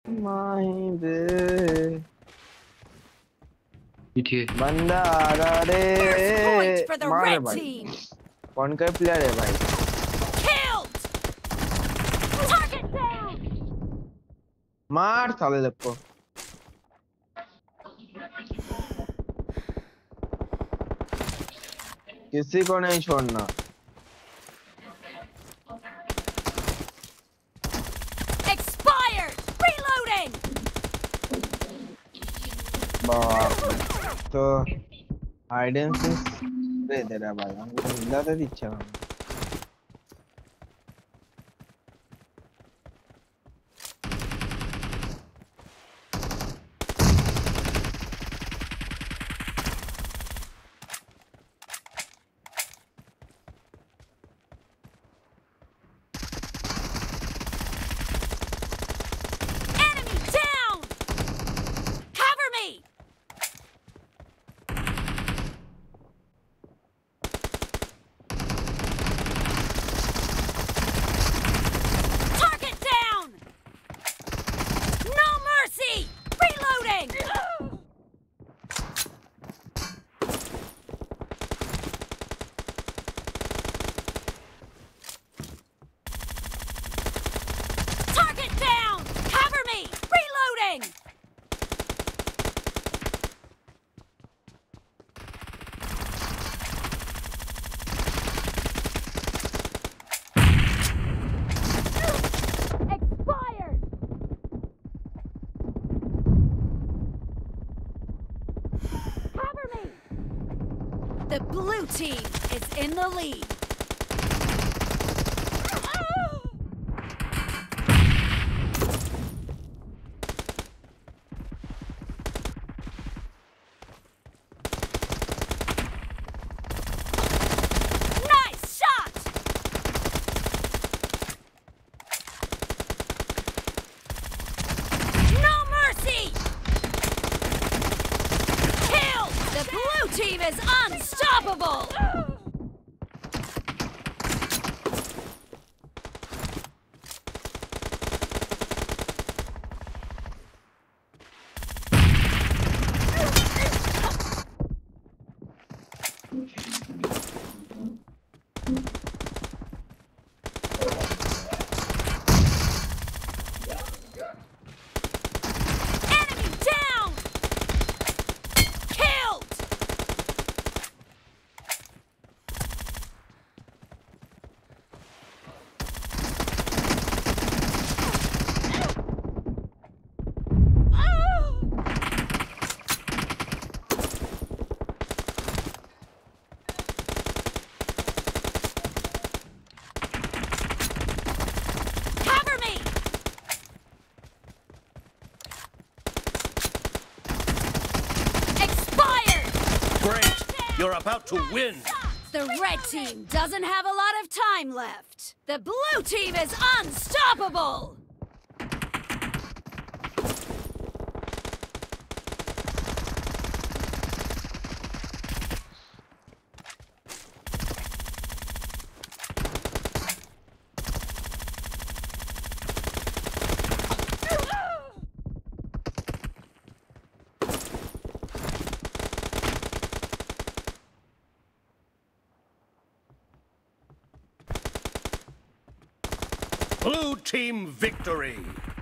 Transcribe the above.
Mahide. बंदा आ रहा रे मार भाई कौन का प्लेयर है भाई मार साले लोग को किसी को नहीं छोड़ना बाप तो हाइड एंड सीक दे दे रहा भाई हमको तो मिला था इच्छा The blue team is in the lead. Nice shot! No mercy! Kill! The blue team is unstoppable! Enemy down! Killed! Cover me! Expired! Great! You're about to win! The red team doesn't have a lot of time left. The blue team is unstoppable! Blue team victory!